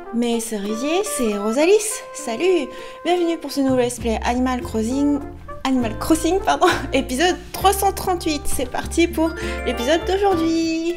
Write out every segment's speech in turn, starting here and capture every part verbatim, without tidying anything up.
Mes cerisiers, c'est Rosalis. Salut, bienvenue pour ce nouveau let's play Animal Crossing, Animal Crossing, pardon, épisode trois cent trente-huit. C'est parti pour l'épisode d'aujourd'hui.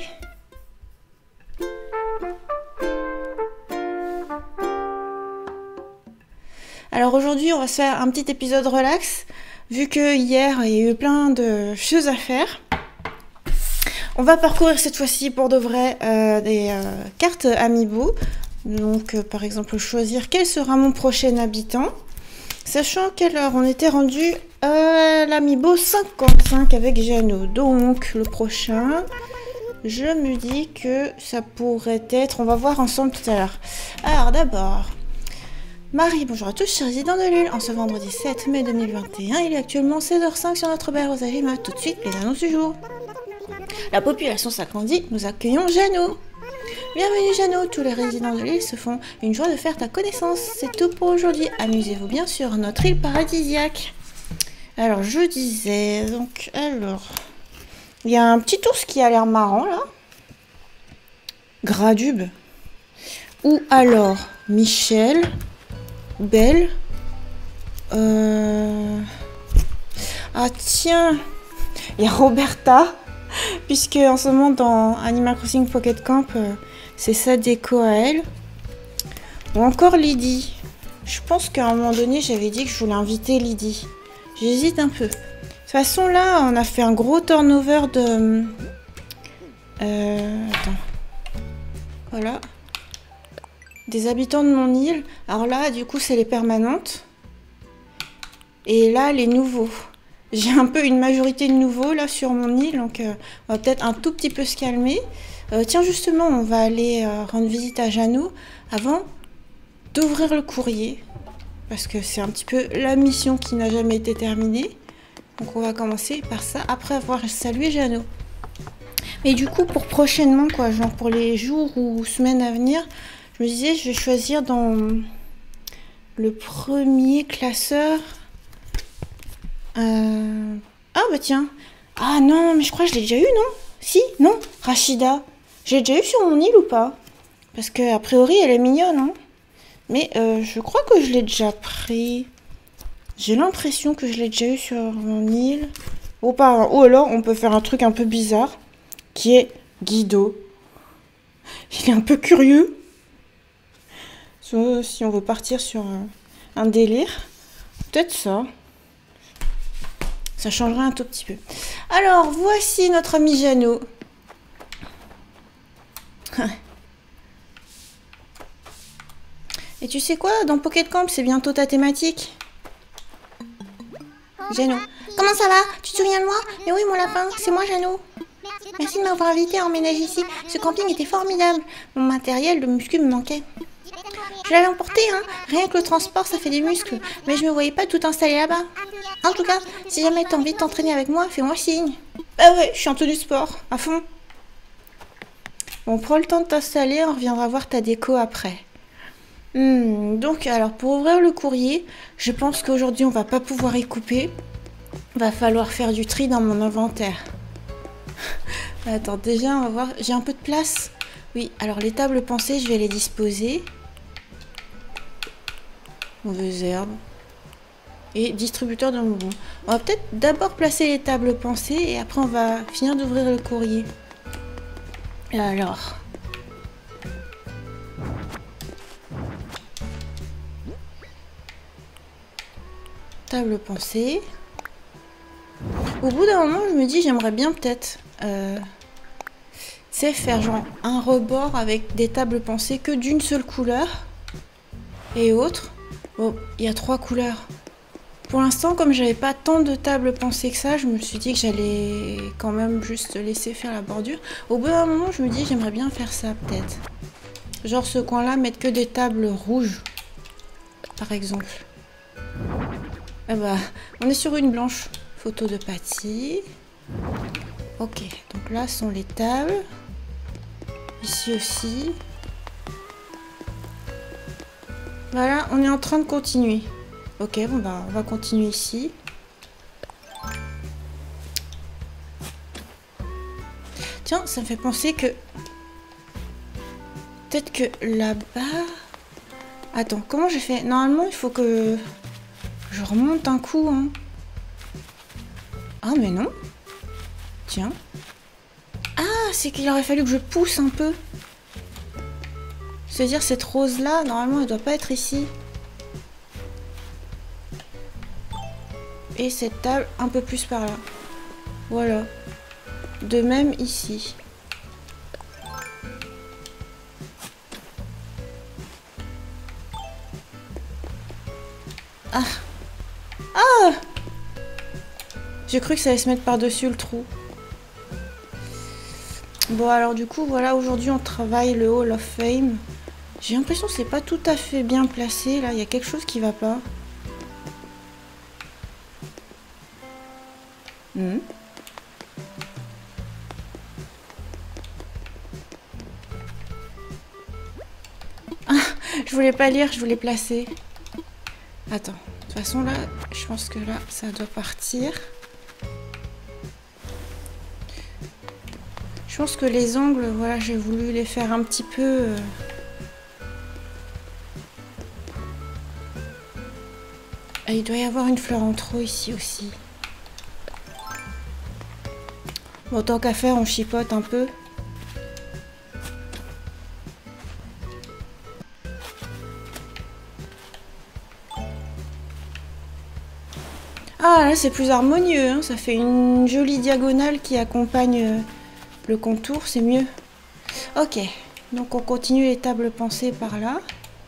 Alors aujourd'hui, on va se faire un petit épisode relax, vu que hier il y a eu plein de choses à faire. On va parcourir cette fois-ci pour de vrai euh, des euh, cartes Amiibo. Donc euh, par exemple choisir quel sera mon prochain habitant. Sachant quelle heure on était rendu à l'Amiibo cinquante-cinq avec Jeannot. Donc le prochain, je me dis que ça pourrait être... On va voir ensemble tout à l'heure. Alors d'abord... Marie, bonjour à tous, chers résidents de l'île. En ce vendredi sept mai deux mille vingt et un, il est actuellement seize heures cinq sur notre belle Rosalie. Mais tout de suite, les annonces du jour. La population s'agrandit, nous accueillons Jeannot. Bienvenue Jeannot, tous les résidents de l'île se font une joie de faire ta connaissance. C'est tout pour aujourd'hui. Amusez-vous bien sur notre île paradisiaque. Alors, je disais, donc, alors... Il y a un petit ours qui a l'air marrant, là. Gradube. Ou alors, Michel... Belle. Euh... Ah tiens, il y a Roberta, puisque en ce moment dans Animal Crossing Pocket Camp, euh, c'est sa déco à elle. Ou encore Lydie. Je pense qu'à un moment donné, j'avais dit que je voulais inviter Lydie. J'hésite un peu. De toute façon, là, on a fait un gros turnover de... Euh... Attends. Voilà. Des habitants de mon île. Alors là, du coup, c'est les permanentes. Et là, les nouveaux. J'ai un peu une majorité de nouveaux, là, sur mon île. Donc, euh, on va peut-être un tout petit peu se calmer. Euh, tiens, justement, on va aller euh, rendre visite à Jeannot avant d'ouvrir le courrier. Parce que c'est un petit peu la mission qui n'a jamais été terminée. Donc, on va commencer par ça, après avoir salué Jeannot. Mais du coup, pour prochainement, quoi, genre pour les jours ou semaines à venir... Je me disais, je vais choisir dans le premier classeur. Euh... Ah bah tiens. Ah non, mais je crois que je l'ai déjà eu, non? Si, non, Rachida. Je l'ai déjà eu sur mon île ou pas? Parce que a priori, elle est mignonne, hein. Mais euh, je crois que je l'ai déjà pris. J'ai l'impression que je l'ai déjà eu sur mon île. Ou pas. Ou alors, on peut faire un truc un peu bizarre, qui est Guido. Il est un peu curieux. Si on veut partir sur un, un délire, peut-être ça. Ça changerait un tout petit peu. Alors, voici notre ami Jeannot. Et tu sais quoi, dans Pocket Camp, c'est bientôt ta thématique. Jeannot. Comment ça va? Tu te souviens de moi? Mais oui, mon lapin, c'est moi Jeannot. Merci de m'avoir invité à emménager ici. Ce camping était formidable. Mon matériel de muscu me manquait. Je l'avais emporté, hein. Rien que le transport, ça fait des muscles. Mais je me voyais pas tout installé là-bas. En tout cas, si jamais t'as envie de t'entraîner avec moi, fais-moi signe. Bah ouais, je suis en tenue sport, à fond. Bon, prends le temps de t'installer, on reviendra voir ta déco après. Hmm, donc, alors, pour ouvrir le courrier, je pense qu'aujourd'hui, on va pas pouvoir y couper. Va falloir faire du tri dans mon inventaire. Attends, déjà, on va voir. J'ai un peu de place. Oui, alors les tables pensées, je vais les disposer. Mauvaises herbes. Et distributeur de bonbons. On va peut-être d'abord placer les tables pensées et après on va finir d'ouvrir le courrier. Alors. Table pensée. Au bout d'un moment, je me dis, j'aimerais bien peut-être... Euh, c'est faire genre un rebord avec des tables pensées que d'une seule couleur. Et autre. Bon, il y a trois couleurs. Pour l'instant, comme j'avais pas tant de tables pensées que ça, je me suis dit que j'allais quand même juste laisser faire la bordure. Au bout d'un moment, je me dis j'aimerais bien faire ça peut-être. Genre ce coin-là, mettre que des tables rouges, par exemple. Ah bah, on est sur une blanche. Photo de Patty. Ok, donc là sont les tables. Ici aussi. Voilà, on est en train de continuer. Ok, bon bah on va continuer ici. Tiens, ça me fait penser que... Peut-être que là-bas... Attends, comment j'ai fait? Normalement, il faut que je remonte un coup, hein. Ah, mais non. Tiens. Ah, c'est qu'il aurait fallu que je pousse un peu. C'est-à-dire, cette rose-là, normalement, elle doit pas être ici. Et cette table, un peu plus par là. Voilà. De même ici. Ah. Ah! J'ai cru que ça allait se mettre par-dessus le trou. Bon, alors du coup, voilà, aujourd'hui, on travaille le Hall of Fame. J'ai l'impression que c'est pas tout à fait bien placé, là. Il y a quelque chose qui va pas. Hmm. Ah, je voulais pas lire, je voulais placer. Attends, de toute façon, là, je pense que là, ça doit partir. Je pense que les angles, voilà, j'ai voulu les faire un petit peu... Euh... Ah, il doit y avoir une fleur en trop ici aussi. Bon, tant qu'à faire, on chipote un peu. Ah, là, c'est plus harmonieux, hein. Ça fait une jolie diagonale qui accompagne euh, le contour, c'est mieux. Ok, donc on continue les tables pensées par là.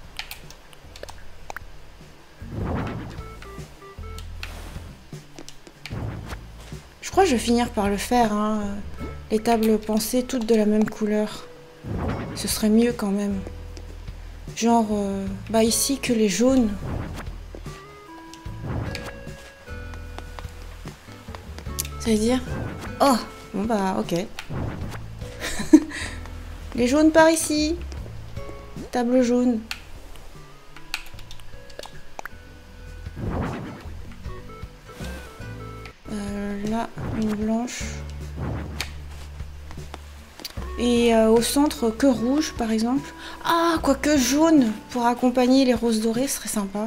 Je crois que je vais finir par le faire, hein. Les tables pensées toutes de la même couleur. Ce serait mieux quand même. Genre, euh, bah ici que les jaunes. Ça veut dire... Oh, bon bah ok. Les jaunes par ici. Table jaune. Euh, là, une blanche. Et euh, au centre, que rouge par exemple. Ah, quoique jaune pour accompagner les roses dorées serait sympa.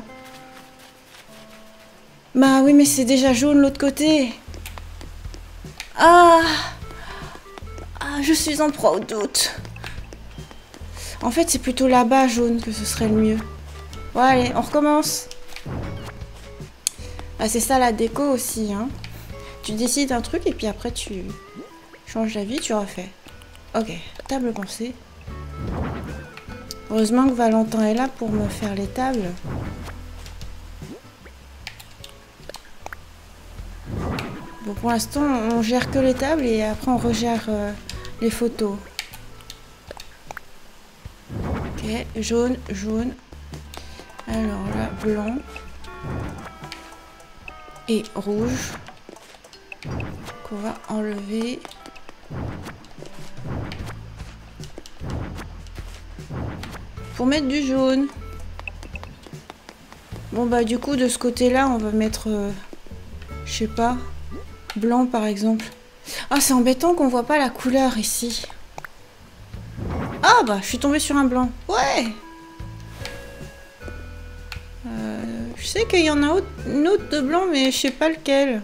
Bah oui, mais c'est déjà jaune l'autre côté. Ah, ah, je suis en proie au doute. En fait, c'est plutôt là-bas jaune que ce serait le mieux. Bon, allez, on recommence. Ah, c'est ça la déco aussi, hein. Tu décides un truc et puis après tu changes d'avis, tu refais. Ok, table pensée. Heureusement que Valentin est là pour me faire les tables. Bon, pour l'instant, on gère que les tables et après on regère euh, les photos. Ok, jaune, jaune. Alors là, blanc. Et rouge. Qu'on va enlever. Pour mettre du jaune. Bon bah du coup de ce côté là on va mettre, euh, je sais pas, blanc par exemple. Ah c'est embêtant qu'on voit pas la couleur ici. Ah bah je suis tombée sur un blanc. Ouais. euh, Je sais qu'il y en a autre, une autre de blanc mais je sais pas lequel.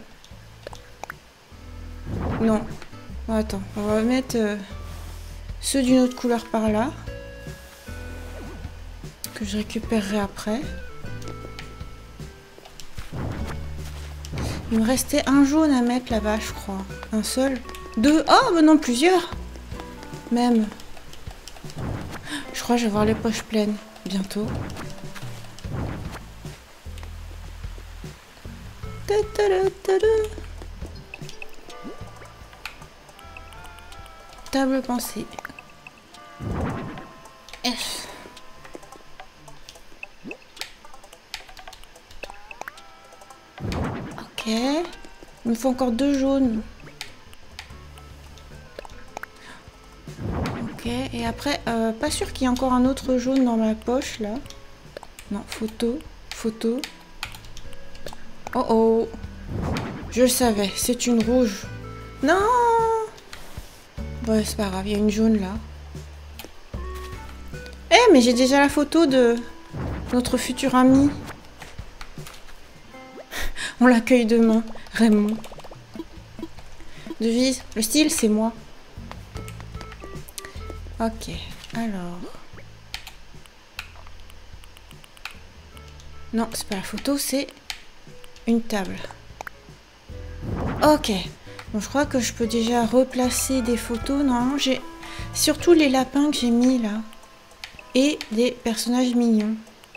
Non. Bon, attends, on va mettre euh, ceux d'une autre couleur par là. Que je récupérerai après. Il me restait un jaune à mettre là-bas, je crois. Un seul. Deux. Oh, mais non, plusieurs. Même. Je crois que je vais avoir les poches pleines bientôt. Ta -ta -ta -ta -ta. Table pensée. F. Ok. Il me faut encore deux jaunes. Ok. Et après, euh, pas sûr qu'il y ait encore un autre jaune dans ma poche là. Non, photo. Photo. Oh oh. Je le savais, c'est une rouge. Non. Bon, c'est pas grave, il y a une jaune là. Eh, mais j'ai déjà la photo de... notre futur ami. On l'accueille demain, Raymond. Devise, le style, c'est moi. Ok, alors... Non, c'est pas la photo, c'est une table. Ok. Bon, je crois que je peux déjà replacer des photos. Normalement, j'ai surtout les lapins que j'ai mis là. Et des personnages mignons.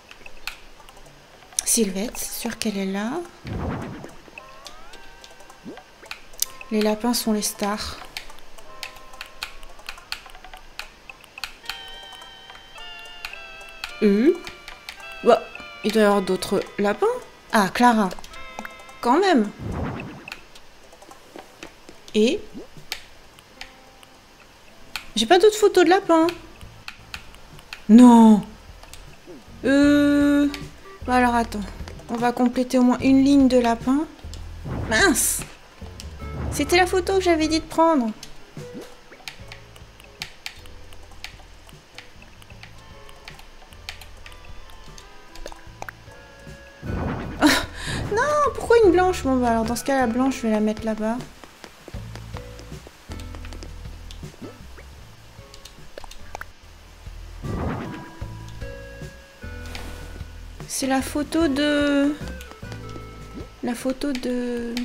Sylvette, c'est sûr qu'elle est là. Les lapins sont les stars. Euh. Bah, il doit y avoir d'autres lapins. Ah, Clara. Quand même. Et j'ai pas d'autres photos de lapins. Non. Euh... Bah alors attends. On va compléter au moins une ligne de lapin. Mince. C'était la photo que j'avais dit de prendre. Oh, non, pourquoi une blanche? Bon bah alors dans ce cas la blanche je vais la mettre là-bas. C'est la photo de... La photo de...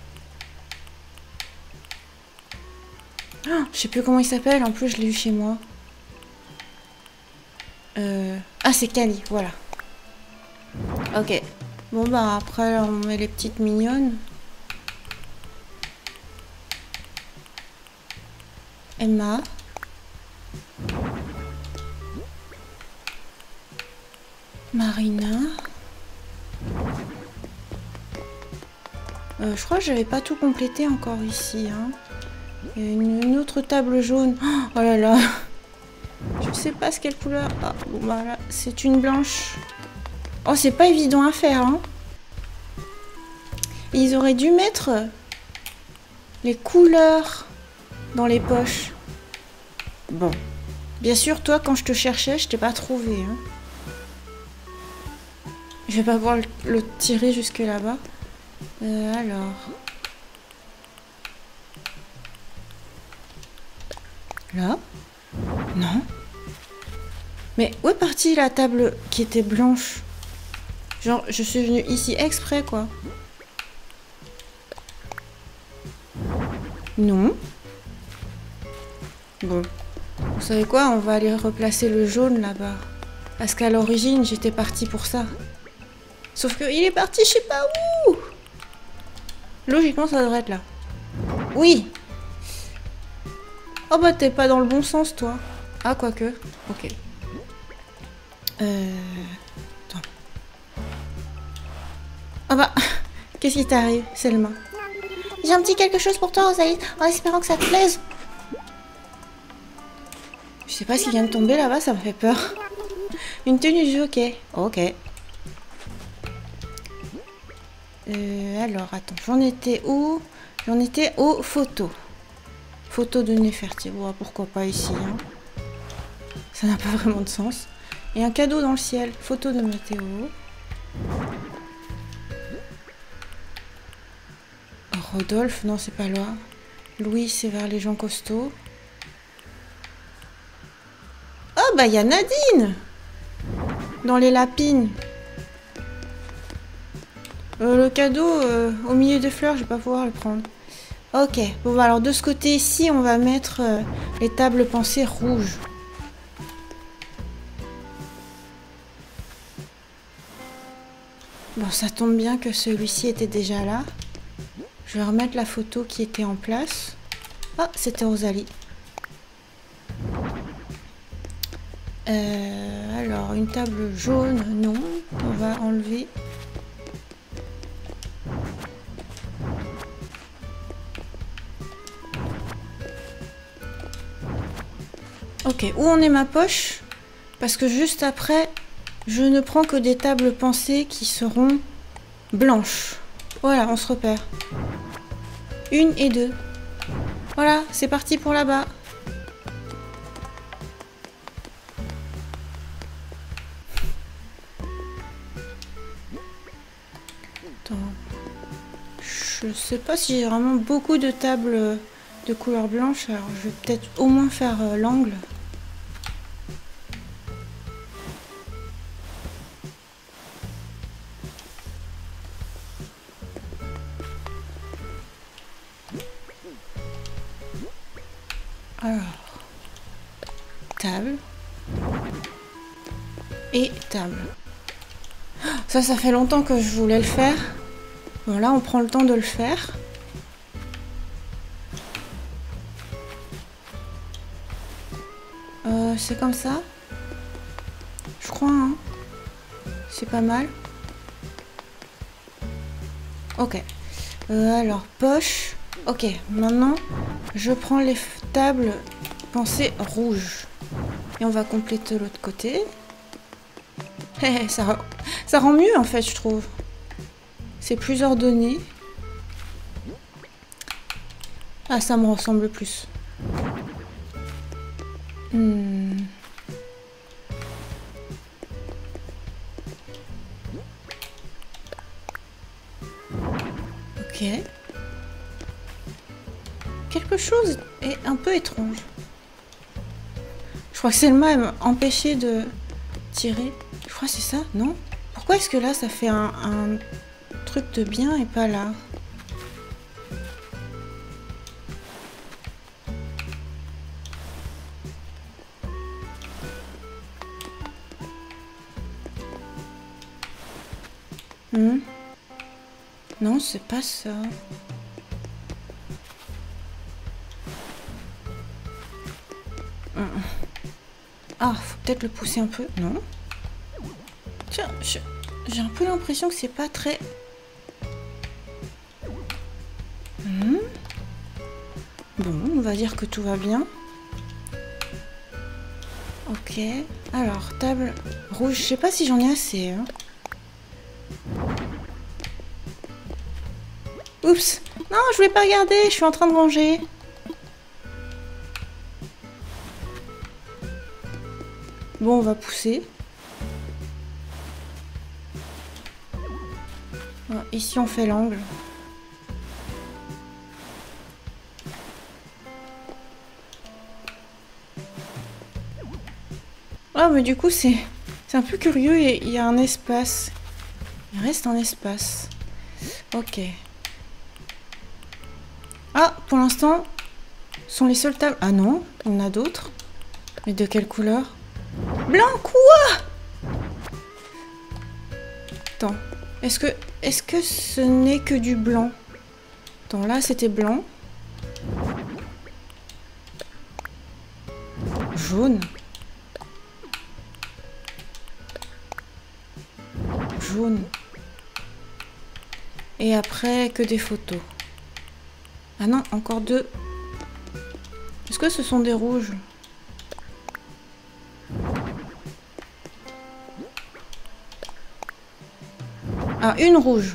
Oh, je sais plus comment il s'appelle, en plus je l'ai eu chez moi. Euh... Ah, c'est Cali, voilà. Ok. Bon bah après on met les petites mignonnes. Emma. Marina. Euh, je crois que j'avais pas tout complété encore ici. Hein. Il y a une, une autre table jaune. Oh là là. Je sais pas ce quelle couleur. Ah, bon bah là, c'est une blanche. Oh, c'est pas évident à faire. Hein. Ils auraient dû mettre les couleurs dans les poches. Bon. Bien sûr, toi, quand je te cherchais, je t'ai pas trouvé. Hein. Je vais pas pouvoir le, le tirer jusque là-bas. Euh, alors... Là? Non? Mais où est partie la table qui était blanche? Genre, je suis venue ici exprès, quoi. Non. Bon. Vous savez quoi? On va aller replacer le jaune là-bas. Parce qu'à l'origine, j'étais partie pour ça. Sauf qu'il est parti je sais pas où. Logiquement, ça devrait être là. Oui. Oh bah, t'es pas dans le bon sens, toi. Ah, quoique. Ok. Euh... Attends. Ah bah, qu'est-ce qui t'arrive, Selma? J'ai un petit quelque chose pour toi, Rosalie, en espérant que ça te plaise. Je sais pas ce qui vient de tomber là-bas, ça me fait peur. Une tenue de jockey. Ok. Euh, alors, attends, j'en étais où? J'en étais aux photos. Photos de Nefertiti. Oh, pourquoi pas ici, hein. Ça n'a pas vraiment de sens. Et un cadeau dans le ciel. Photo de Mathéo. Rodolphe, non, c'est pas loin. Louis, c'est vers les gens costauds. Oh, bah, il y a Nadine dans les lapines. Euh, le cadeau, euh, au milieu des fleurs, je vais pas pouvoir le prendre. Ok, bon, bah, alors de ce côté ici, on va mettre euh, les tables pensées rouges. Bon, ça tombe bien que celui-ci était déjà là. Je vais remettre la photo qui était en place. Ah, c'était Rosalie. Euh, alors, une table jaune, non. On va enlever. Ok, où en est ma poche? Parce que juste après, je ne prends que des tables pensées qui seront blanches. Voilà, on se repère. Une et deux. Voilà, c'est parti pour là-bas. Attends. Je sais pas si j'ai vraiment beaucoup de tables de couleur blanche, alors je vais peut-être au moins faire euh, l'angle. Alors, table et table. Ça, ça fait longtemps que je voulais le faire. Bon, là, on prend le temps de le faire. Euh, c'est comme ça. Je crois, hein. C'est pas mal. Ok. Euh, alors, poche. Ok, maintenant, je prends les tables pensées rouges. Et on va compléter l'autre côté. ça, ça rend mieux, en fait, je trouve. C'est plus ordonné. Ah, ça me ressemble plus. Hmm. Ok. Quelque chose est un peu étrange. Je crois que Selma m'a empêché de tirer. Je crois que c'est ça, non? Pourquoi est-ce que là, ça fait un, un truc de bien et pas là? Hmm. Non, c'est pas ça. Hmm. Ah, faut peut-être le pousser un peu. Non. Tiens, j'ai un peu l'impression que c'est pas très... Hmm. Bon, on va dire que tout va bien. Ok. Alors, table rouge. Je sais pas si j'en ai assez. Hein. Oups. Non, je voulais pas regarder. Je suis en train de ranger. Bon, on va pousser. Ici, on fait l'angle. Ah, mais du coup, c'est un peu curieux. Il y a un espace. Il reste un espace. Ok. Ah, pour l'instant, ce sont les seules tables. Ah non, on a d'autres. Mais de quelle couleur? Blanc, quoi? Attends. Est-ce que, est-ce que ce n'est que du blanc? Attends, là, c'était blanc. Jaune. Jaune. Et après, que des photos. Ah non, encore deux. Est-ce que ce sont des rouges? Ah, une rouge.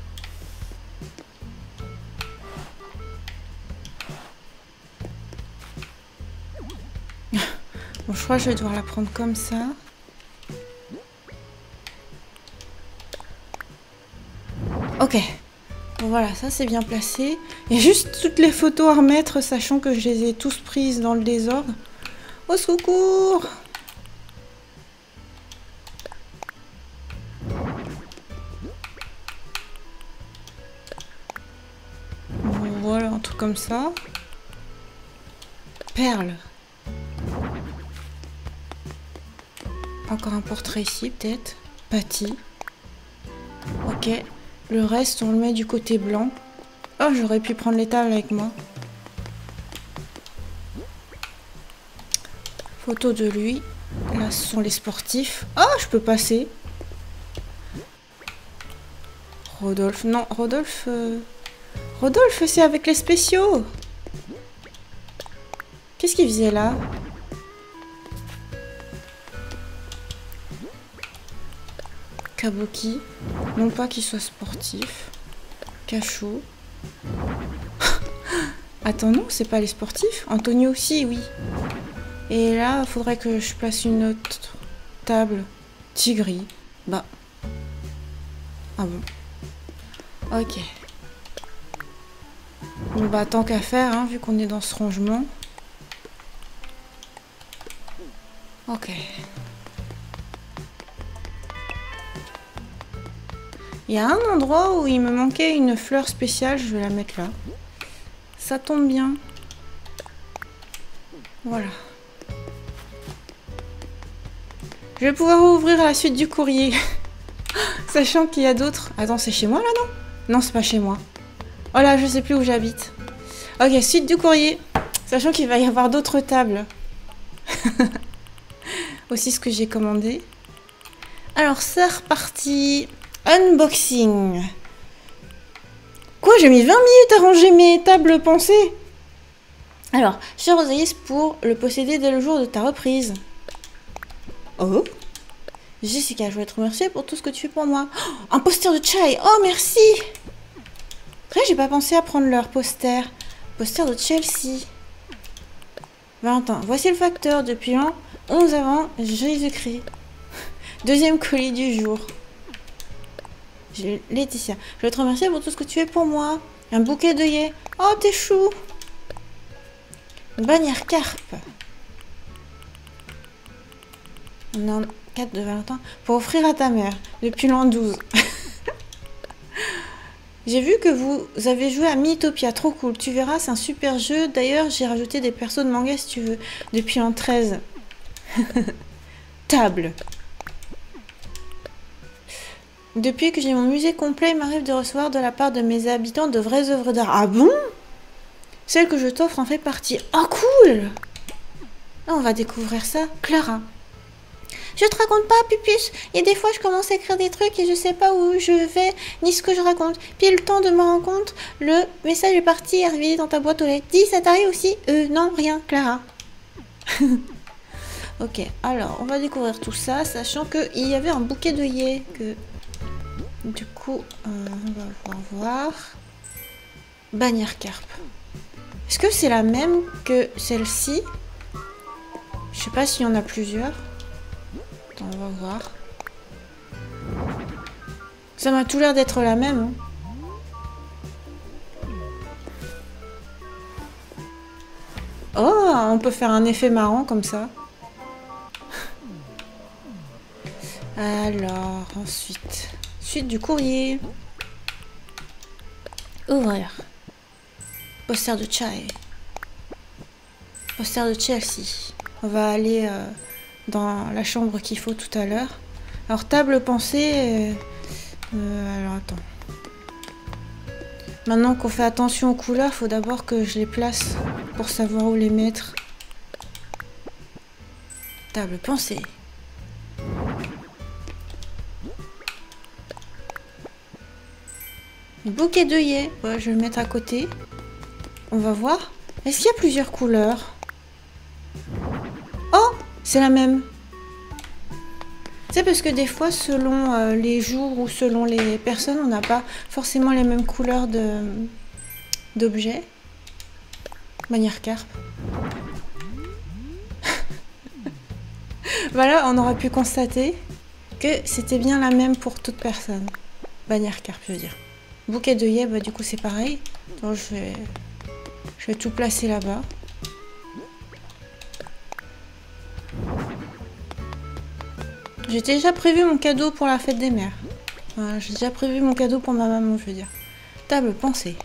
Bon, je crois que je vais devoir la prendre comme ça. Ok. Bon, voilà, ça c'est bien placé. Il y a juste toutes les photos à remettre, sachant que je les ai tous prises dans le désordre. Au secours! Bon, voilà, un truc comme ça. Perle. Encore un portrait ici, peut-être. Patty. Ok. Le reste, on le met du côté blanc. Oh, j'aurais pu prendre les tables avec moi. Photo de lui. Là, ce sont les sportifs. Oh, je peux passer. Rodolphe. Non, Rodolphe... Euh... Rodolphe, c'est avec les spéciaux. Qu'est-ce qu'il faisait là? Kabuki. Non pas qu'il soit sportif. Cachot. Attends, non, c'est pas les sportifs. Antonio aussi, oui. Et là, il faudrait que je place une autre table. Tigri. Bah. Ah bon. Ok. Bon bah tant qu'à faire, hein, vu qu'on est dans ce rangement. Ok. Il y a un endroit où il me manquait une fleur spéciale, je vais la mettre là. Ça tombe bien. Voilà. Je vais pouvoir ouvrir la suite du courrier. Sachant qu'il y a d'autres... Attends, c'est chez moi là, non? Non, c'est pas chez moi. Oh là, je sais plus où j'habite. Ok, suite du courrier. Sachant qu'il va y avoir d'autres tables. Aussi ce que j'ai commandé. Alors, c'est reparti. Unboxing. Quoi, j'ai mis vingt minutes à ranger mes tables pensées. Alors, cher Osiris, pour le posséder dès le jour de ta reprise. Oh. Jessica, je voulais te remercier pour tout ce que tu fais pour moi. Oh, un poster de Chai. Oh, merci. Après, j'ai pas pensé à prendre leur poster. Poster de Chelsea. Valentin, voici le facteur depuis l'an onze avant Jésus-Christ. Deuxième colis du jour. Laetitia, je veux te remercier pour tout ce que tu fais pour moi. Un bouquet d'œillets. Oh, t'es chou. Une bannière carpe. Non, quatre de Valentin. Pour offrir à ta mère. Depuis l'an douze. J'ai vu que vous avez joué à Mythopia. Trop cool. Tu verras, c'est un super jeu. D'ailleurs, j'ai rajouté des persos de manga si tu veux. Depuis l'an treize. Table. Depuis que j'ai mon musée complet, il m'arrive de recevoir de la part de mes habitants de vraies œuvres d'art. Ah bon? Celle que je t'offre en fait partie. Oh cool! Ah, on va découvrir ça. Clara. Je te raconte pas, Pupus. Et des fois, je commence à écrire des trucs et je sais pas où je vais, ni ce que je raconte. Puis le temps de me rendre compte, le message est parti et arrivé dans ta boîte aux lettres. Dis, ça t'arrive aussi? Euh, non, rien, Clara. Ok, alors, on va découvrir tout ça, sachant qu'il y avait un bouquet d'œillets que... Du coup, euh, on va voir, voir. Bannière carpe. Est-ce que c'est la même que celle-ci? Je sais pas s'il y en a plusieurs. Attends, on va voir. Ça m'a tout l'air d'être la même. Hein. Oh, on peut faire un effet marrant comme ça. Alors, ensuite... Suite du courrier. Ouvrir. Poster de Chai. Poster de Chelsea. On va aller euh, dans la chambre qu'il faut tout à l'heure. Alors, table pensée. Euh, euh, alors, attends. Maintenant qu'on fait attention aux couleurs, il faut d'abord que je les place pour savoir où les mettre. Table pensée. Bouquet d'œillets. Ouais, je vais le mettre à côté. On va voir. Est-ce qu'il y a plusieurs couleurs? Oh, c'est la même. C'est parce que des fois, selon euh, les jours ou selon les personnes, on n'a pas forcément les mêmes couleurs de d'objets. Bannière carpe. Voilà, on aura pu constater que c'était bien la même pour toute personne. Bannière carpe, je veux dire. Bouquet d'œillets, bah du coup c'est pareil. Donc je vais, je vais tout placer là-bas. J'ai déjà prévu mon cadeau pour la fête des mères. Voilà, j'ai déjà prévu mon cadeau pour ma maman, je veux dire. Table pensée.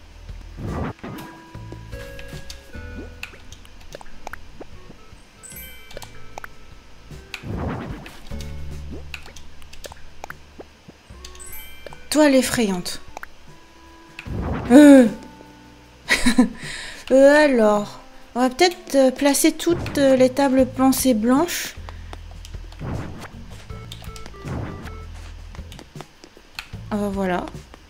Toile effrayante. Euh. euh, alors, on va peut-être euh, placer toutes euh, les tables pensées blanches. Euh, voilà.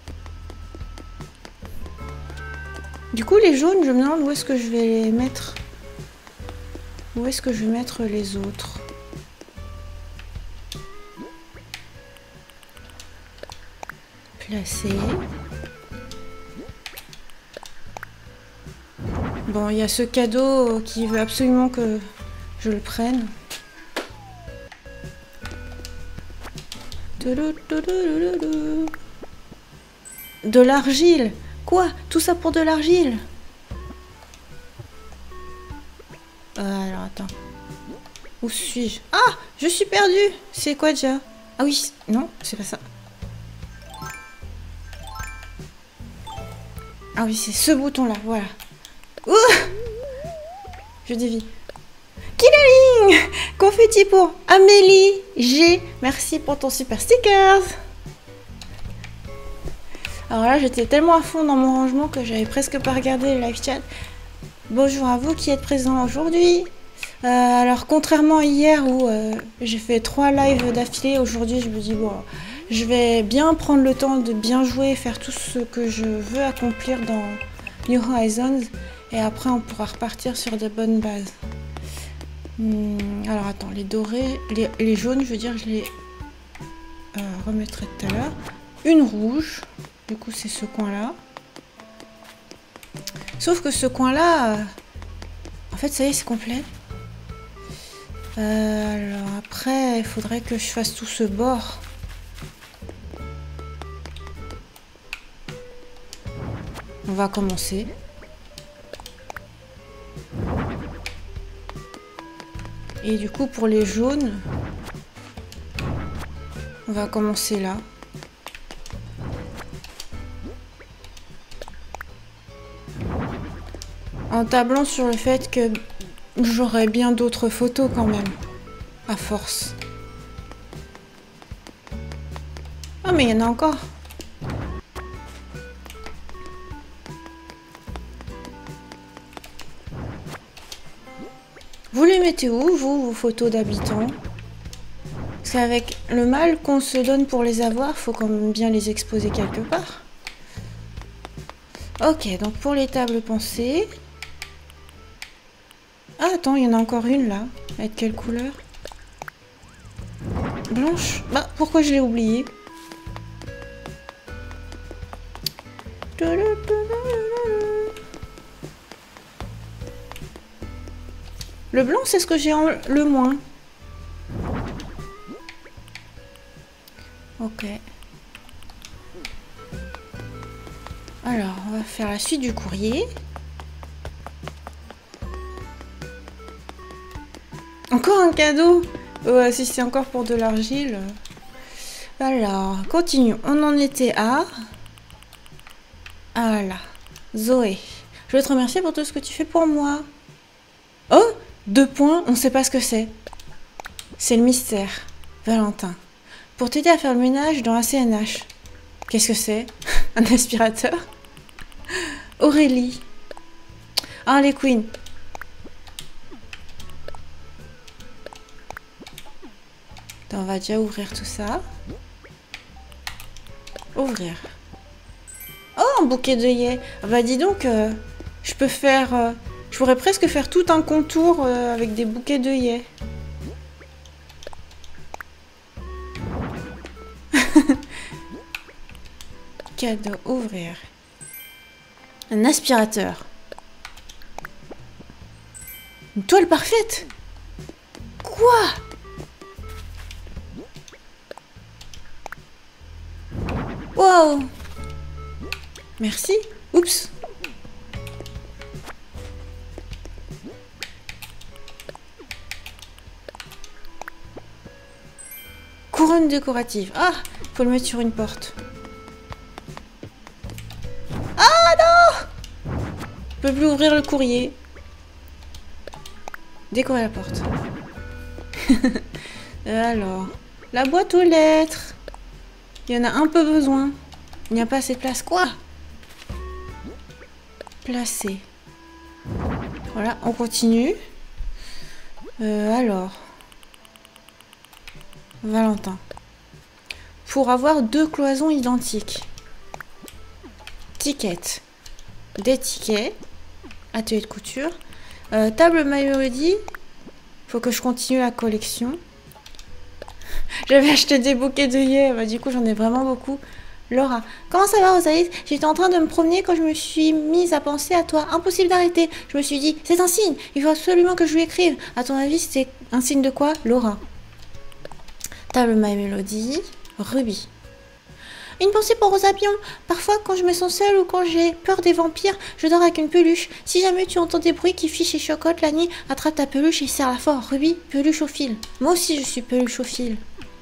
Du coup, les jaunes, je me demande où est-ce que je vais les mettre. Où est-ce que je vais mettre les autres? Placer. Bon, il y a ce cadeau qui veut absolument que je le prenne. De l'argile. Quoi? Tout ça pour de l'argile? euh, Alors, attends. Où suis-je? Ah! Je suis perdue. C'est quoi déjà? Ah oui, non, c'est pas ça. Ah oui, c'est ce bouton-là, voilà. Ouh, je dévie. Killing! Confetti pour Amélie G. Merci pour ton super stickers. Alors là, j'étais tellement à fond dans mon rangement que j'avais presque pas regardé le live chat. Bonjour à vous qui êtes présents aujourd'hui. Euh, alors, contrairement à hier où euh, j'ai fait trois lives d'affilée, aujourd'hui je me dis bon, je vais bien prendre le temps de bien jouer, faire tout ce que je veux accomplir dans New Horizons et après on pourra repartir sur de bonnes bases. Hum, alors attends, les dorés, les, les jaunes, je veux dire, je les euh, remettrai tout à l'heure. Une rouge, du coup c'est ce coin-là. Sauf que ce coin-là, euh, en fait ça y est, c'est complet. Euh, alors après, il faudrait que je fasse tout ce bord. On va commencer. Et du coup, pour les jaunes, on va commencer là. En tablant sur le fait que j'aurais bien d'autres photos quand même, à force. Ah mais il y en a encore. Vous les mettez où, vous, vos photos d'habitants? Parce qu'avec le mal qu'on se donne pour les avoir, faut quand même bien les exposer quelque part. Ok, donc pour les tables pensées... Ah, attends, il y en a encore une là. Avec quelle couleur? Blanche. Bah, pourquoi je l'ai oublié? Le blanc, c'est ce que j'ai en le moins. Ok. Alors, on va faire la suite du courrier. Encore un cadeau? Ouais, si c'est encore pour de l'argile. Alors, continue. On en était à... Ah là. Zoé. Je veux te remercier pour tout ce que tu fais pour moi. Oh! Deux points, on sait pas ce que c'est. C'est le mystère. Valentin. Pour t'aider à faire le ménage dans A C N H. Qu'est-ce que c'est? Un aspirateur? Aurélie. Ah, les queens. Attends, on va déjà ouvrir tout ça. Ouvrir. Oh, un bouquet d'œillets. Ah bah dis donc, euh, je peux faire... Euh, je pourrais presque faire tout un contour euh, avec des bouquets d'œillets. Cadeau, ouvrir. Un aspirateur. Une toile parfaite. Quoi? Wow. Merci. Oups. Couronne décorative. Ah, faut le mettre sur une porte. Ah non! Je peux plus ouvrir le courrier. Décorer la porte. Alors, la boîte aux lettres. Il y en a un peu besoin. Il n'y a pas assez de place. Quoi? Placer. Voilà, on continue. Euh, alors. Valentin. Pour avoir deux cloisons identiques. Ticket. Des tickets. Atelier de couture. Euh, table My Melody. Faut que je continue la collection. J'avais acheté des bouquets d'œillets. Bah, du coup, j'en ai vraiment beaucoup. Laura. Comment ça va, Rosalie? J'étais en train de me promener quand je me suis mise à penser à toi. Impossible d'arrêter. Je me suis dit, c'est un signe. Il faut absolument que je lui écrive. À ton avis, c'est un signe de quoi, Laura? Table My Melody. Ruby. Une pensée pour Rosapion. Parfois, quand je me sens seule ou quand j'ai peur des vampires, je dors avec une peluche. Si jamais tu entends des bruits qui fichent et chocotent la nuit, attrape ta peluche et serre-la fort. Ruby, peluche au fil. Moi aussi, je suis peluche au fil.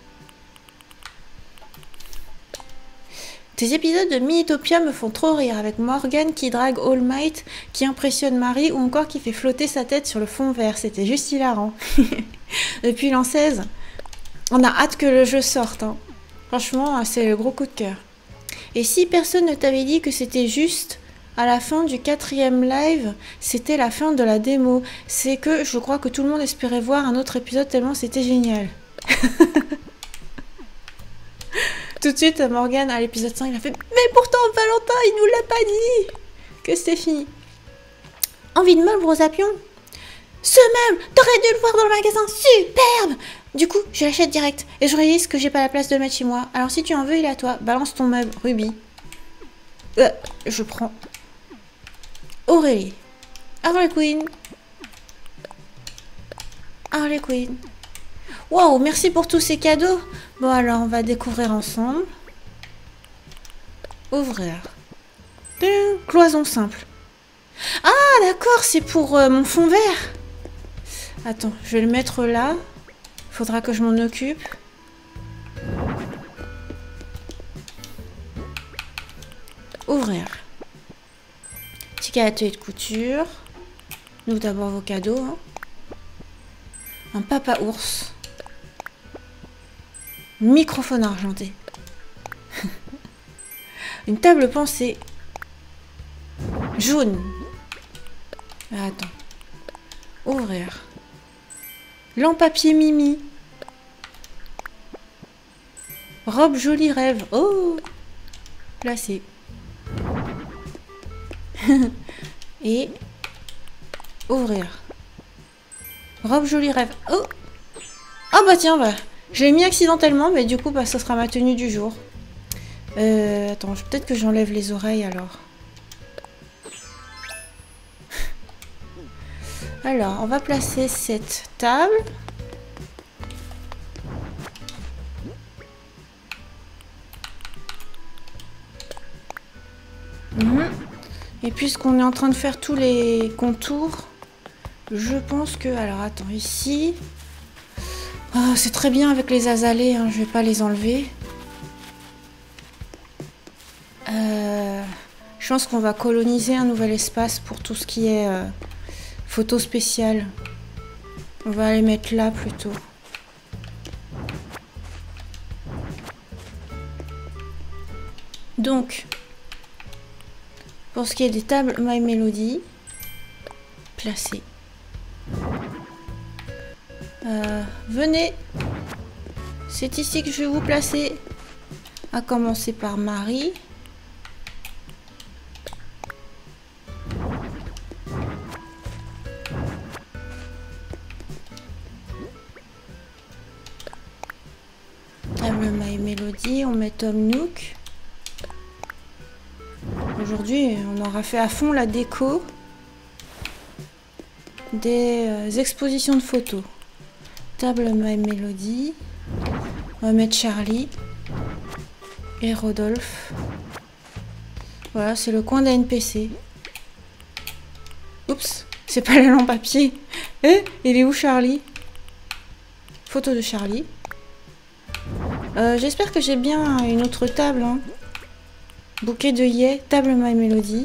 Tes épisodes de Minitopia me font trop rire, avec Morgan qui drague All Might, qui impressionne Marie, ou encore qui fait flotter sa tête sur le fond vert. C'était juste hilarant. Depuis l'an seize, on a hâte que le jeu sorte. Hein. Franchement, c'est le gros coup de cœur. Et si personne ne t'avait dit que c'était juste à la fin du quatrième live, c'était la fin de la démo, c'est que je crois que tout le monde espérait voir un autre épisode tellement c'était génial. Tout de suite, Morgan, à l'épisode cinq, il a fait « Mais pourtant, Valentin, il nous l'a pas dit !» Que c'était fini. Envie de meuble, Rosapion? Ce meuble, t'aurais dû le voir dans le magasin, superbe! Du coup, je l'achète direct. Et je réalise que j'ai pas la place de le mettre chez moi. Alors si tu en veux, il est à toi. Balance ton meuble, Ruby. Euh, je prends. Aurélie. Harley Quinn. Harley Quinn. Waouh, merci pour tous ces cadeaux. Bon, alors, on va découvrir ensemble. Ouvrir. Cloison simple. Ah, d'accord, c'est pour euh, mon fond vert. Attends, je vais le mettre là. Faudra que je m'en occupe. Ouvrir. Ticket atelier de couture. Nous d'abord vos cadeaux. Hein. Un papa ours. Microphone argenté. Une table pensée. Jaune. Attends. Ouvrir. Lampe papier Mimi. Robe joli rêve. Oh. Placé. Et ouvrir. Robe joli rêve. Oh. Ah bah tiens, bah. Je l'ai mis accidentellement, mais du coup, bah, ça sera ma tenue du jour. Euh, attends, peut-être que j'enlève les oreilles alors. Alors, on va placer cette table. Mmh. Et puisqu'on est en train de faire tous les contours, je pense que... Alors, attends, ici... Oh, c'est très bien avec les azalées, hein, je vais pas les enlever. Euh, je pense qu'on va coloniser un nouvel espace pour tout ce qui est euh, photo spéciale. On va les mettre là plutôt. Donc, pour ce qui est des tables My Melody, placées. Euh, venez, c'est ici que je vais vous placer, à commencer par Marie. Table My Melody, on met Tom Nook. Aujourd'hui, on aura fait à fond la déco des euh, expositions de photos. Table My Melody. On va mettre Charlie. Et Rodolphe. Voilà, c'est le coin des N P C. Oups, c'est pas la lampe papier. Eh, il est où Charlie? Photo de Charlie. Euh, J'espère que j'ai bien une autre table. Hein. Bouquet de yé. Table My Melody.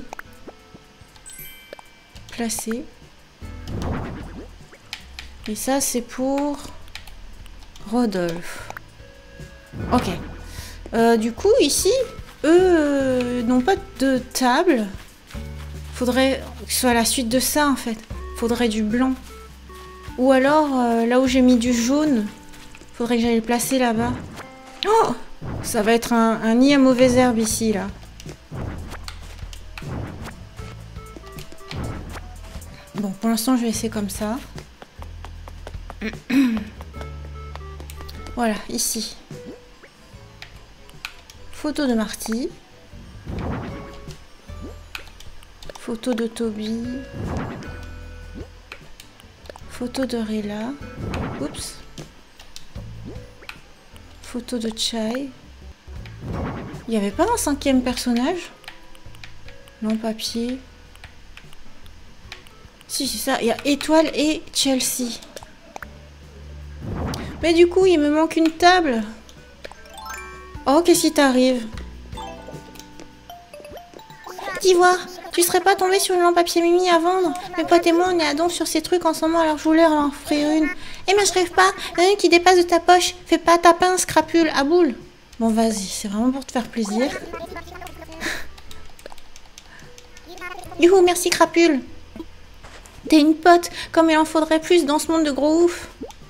Placé. Et ça, c'est pour Rodolphe. Ok. Euh, du coup, ici, eux euh, n'ont pas de table. Faudrait que ce soit la suite de ça, en fait. Faudrait du blanc. Ou alors, euh, là où j'ai mis du jaune, faudrait que j'aille le placer là-bas. Oh! Ça va être un, un nid à mauvaise herbe ici, là. Bon, pour l'instant, je vais essayer comme ça. Voilà, ici. Photo de Marty. Photo de Toby. Photo de Rilla. Oups. Photo de Chai. Il n'y avait pas un cinquième personnage? Non, papier. Si, c'est ça. Il y a Étoile et Chelsea. Mais du coup, il me manque une table. Oh, qu'est-ce qui t'arrive? Dis voir, tu serais pas tombé sur une lampe papier Mimi à vendre? Mes potes et moi, on est à donf sur ces trucs en ce moment, alors je voulais en offrir une. Eh mais je rêve pas, il y en a une qui dépasse de ta poche. Fais pas ta pince, crapule, à boule. Bon, vas-y, c'est vraiment pour te faire plaisir. Youhou, merci crapule. T'es une pote, comme il en faudrait plus dans ce monde de gros ouf.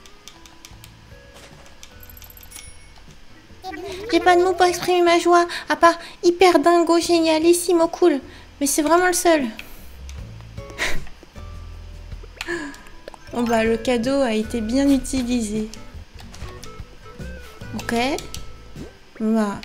J'ai pas de mots pour exprimer ma joie, à part hyper dingo, génialissimo, cool. Mais c'est vraiment le seul. Bon bah le cadeau a été bien utilisé. Ok. Bah.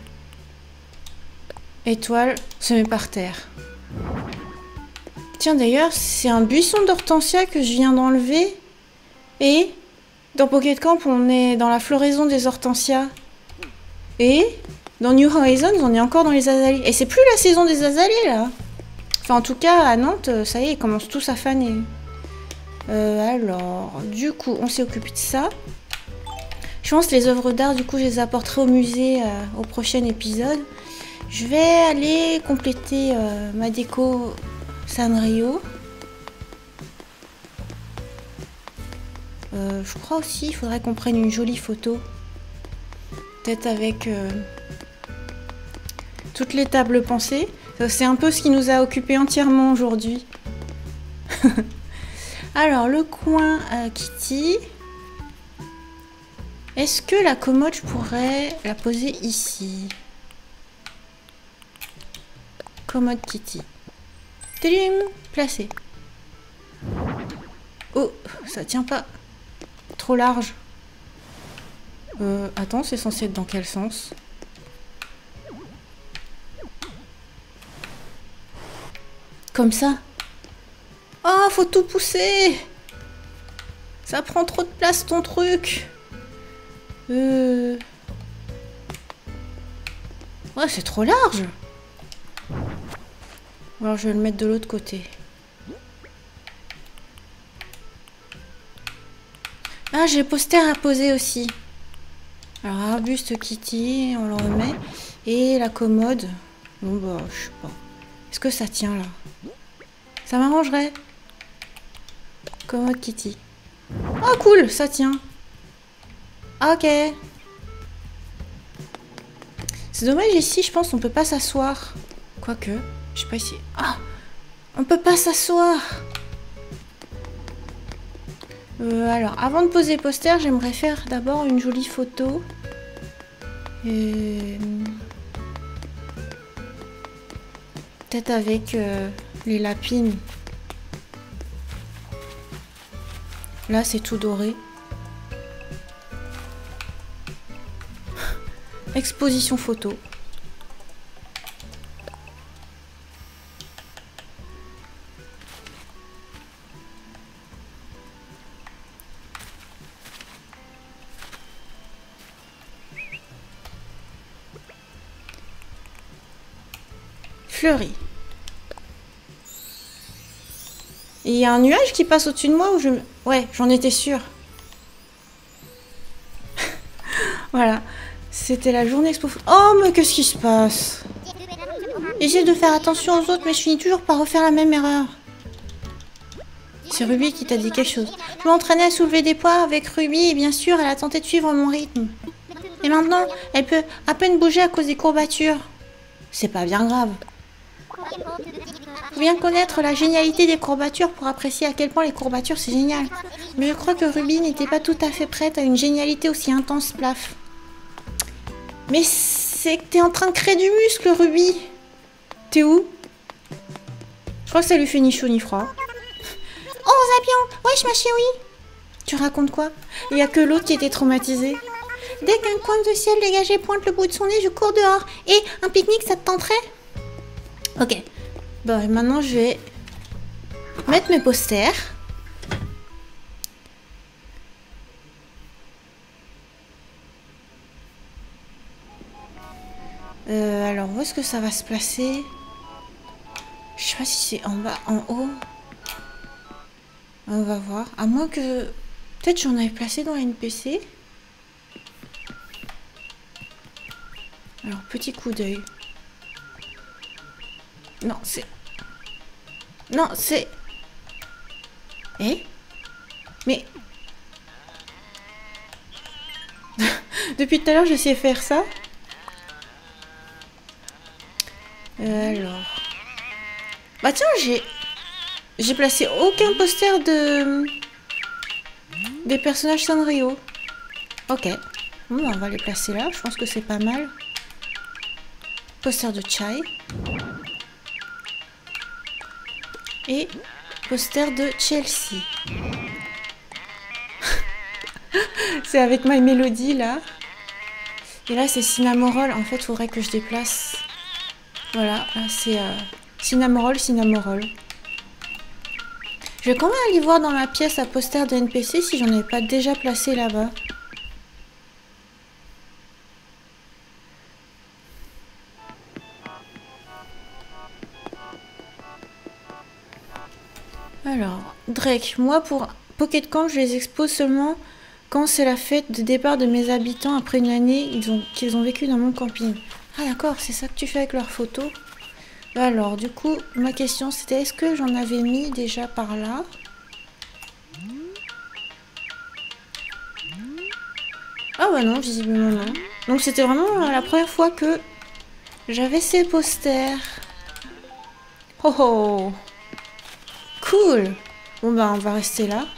Étoile se met par terre. Tiens d'ailleurs, c'est un buisson d'hortensia que je viens d'enlever. Et dans Pocket Camp, on est dans la floraison des hortensias. Et dans New Horizons, on est encore dans les azalées. Et c'est plus la saison des azalées là. Enfin en tout cas à Nantes, ça y est, ils commencent tous à faner. Euh, alors, du coup, on s'est occupé de ça. Je pense que les œuvres d'art, du coup, je les apporterai au musée euh, au prochain épisode. Je vais aller compléter euh, ma déco Sanrio. Euh, je crois aussi, il faudrait qu'on prenne une jolie photo. Peut-être avec euh, toutes les tables pensées. C'est un peu ce qui nous a occupé entièrement aujourd'hui. Alors, le coin euh, Kitty. Est-ce que la commode, je pourrais la poser ici? Commode Kitty. Télim, placé. Oh, ça tient pas. Trop large. Euh, attends, c'est censé être dans quel sens? Comme ça. Oh, faut tout pousser. Ça prend trop de place ton truc. Euh... Ouais, c'est trop large. Alors, je vais le mettre de l'autre côté. Ah, j'ai le poster à poser aussi. Alors, arbuste Kitty, on le remet. Et la commode. Bon, bah, je sais pas. Est-ce que ça tient, là? Ça m'arrangerait. Commode Kitty. Oh, cool, ça tient. Ok. C'est dommage, ici, je pense qu'on peut pas s'asseoir. Quoique, je sais pas ici. Ah, on peut pas s'asseoir. Euh, alors, avant de poser le poster, j'aimerais faire d'abord une jolie photo. Et... peut-être avec euh, les lapines. Là, c'est tout doré. Exposition photo. Fleurie. Il y a un nuage qui passe au-dessus de moi ou je... Ouais, j'en étais sûre. Voilà. C'était la journée expo. Oh, mais qu'est-ce qui se passe? J'essaie de faire attention aux autres, mais je finis toujours par refaire la même erreur. C'est Ruby qui t'a dit quelque chose. Je m'entraînais à soulever des poids avec Ruby et bien sûr, elle a tenté de suivre mon rythme. Et maintenant, elle peut à peine bouger à cause des courbatures. C'est pas bien grave. Faut bien connaître la génialité des courbatures pour apprécier à quel point les courbatures c'est génial. Mais je crois que Ruby n'était pas tout à fait prête à une génialité aussi intense, plaf. Mais c'est que t'es en train de créer du muscle, Ruby. T'es où? Je crois que ça lui fait ni chaud ni froid. Oh, Zapion! Wesh, ma chérie! Tu racontes quoi? Il y a que l'autre qui était traumatisé. Dès qu'un coin de ciel dégagé pointe le bout de son nez, je cours dehors. Et un pique-nique, ça te tenterait? Ok. Bon, maintenant, je vais mettre mes posters. Euh, alors, où est-ce que ça va se placer? Je sais pas si c'est en bas, en haut. On va voir. À moins que... Peut-être j'en avais placé dans N P C. Alors, petit coup d'œil. Non, c'est... Non, c'est... Eh? Mais... Depuis tout à l'heure, je sais faire ça. Euh, alors... Bah tiens, j'ai... J'ai placé aucun poster de... Des personnages Sanrio. Ok. Bon, on va les placer là. Je pense que c'est pas mal. Poster de Chai. Et poster de Chelsea. C'est avec My Melody là. Et là c'est Cinnamoroll. En fait, il faudrait que je déplace. Voilà, là c'est euh, Cinnamoroll, Cinnamoroll. Je vais quand même aller voir dans la pièce à poster de N P C si j'en avais pas déjà placé là-bas. Alors, Drake, moi pour Pocket Camp, je les expose seulement quand c'est la fête de départ de mes habitants après une année qu'ils ont, qu'ils ont vécu dans mon camping. Ah d'accord, c'est ça que tu fais avec leurs photos. Alors, du coup, ma question c'était est-ce que j'en avais mis déjà par là? Ah bah non, visiblement non. Donc c'était vraiment la première fois que j'avais ces posters. Oh oh! Cool! Bon bah on va rester là.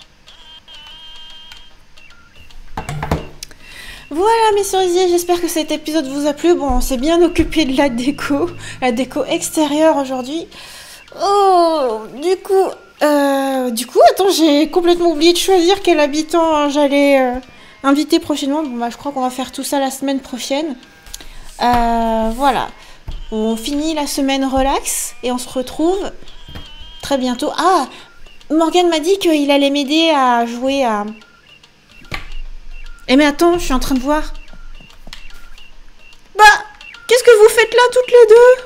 Voilà mes cerisiers, j'espère que cet épisode vous a plu. Bon, on s'est bien occupé de la déco, la déco extérieure aujourd'hui. Oh, du coup, euh, du coup, attends, j'ai complètement oublié de choisir quel habitant hein, j'allais euh, inviter prochainement. Bon, bah, je crois qu'on va faire tout ça la semaine prochaine. Euh, voilà, on finit la semaine relax et on se retrouve très bientôt. Ah, Morgane m'a dit qu'il allait m'aider à jouer à... Eh mais attends, je suis en train de voir. Bah, qu'est-ce que vous faites là toutes les deux?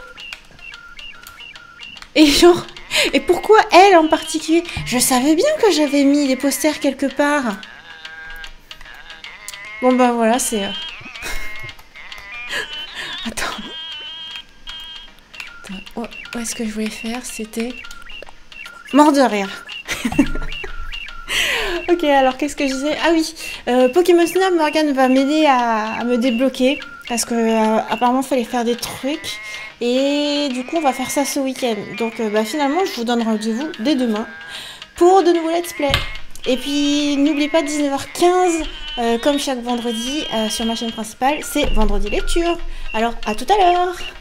Et genre, et pourquoi elle en particulier? Je savais bien que j'avais mis des posters quelque part. Bon bah voilà, c'est... Euh... Attends. Attends, où, où est-ce que je voulais faire? C'était... Mort de rire. Ok, alors qu'est-ce que je disais? Ah oui, euh, Pokémon Snap, Morgane va m'aider à, à me débloquer. Parce que euh, apparemment, il fallait faire des trucs. Et du coup, on va faire ça ce week-end. Donc euh, bah, finalement, je vous donne rendez-vous dès demain pour de nouveaux let's play. Et puis, n'oubliez pas, dix-neuf heures quinze, euh, comme chaque vendredi euh, sur ma chaîne principale, c'est Vendredi Lecture. Alors, à tout à l'heure!